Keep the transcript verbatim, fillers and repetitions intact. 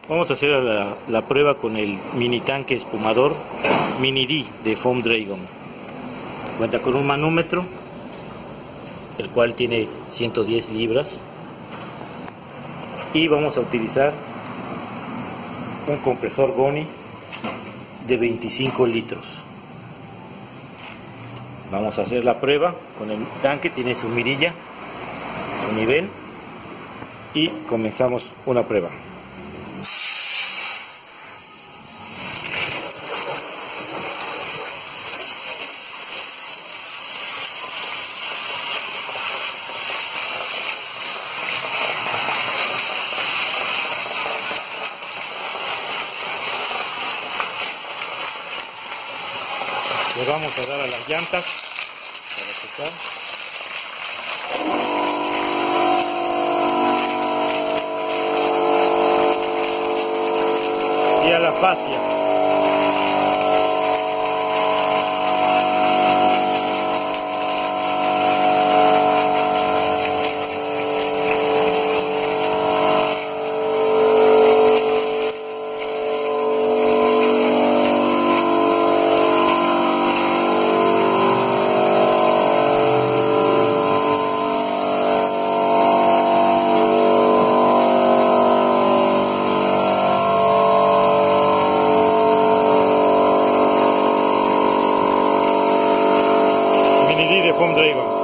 Vamos a hacer la, la prueba con el mini tanque espumador Mini D de Foam Dragon. Cuenta con un manómetro, el cual tiene ciento diez libras, y vamos a utilizar un compresor Goni de veinticinco litros. Vamos a hacer la prueba con el tanque, tiene su mirilla, su nivel, y comenzamos una prueba. Le vamos a dar a las llantas para tocar. Y a la fascia. Mini D de Foam Dragon.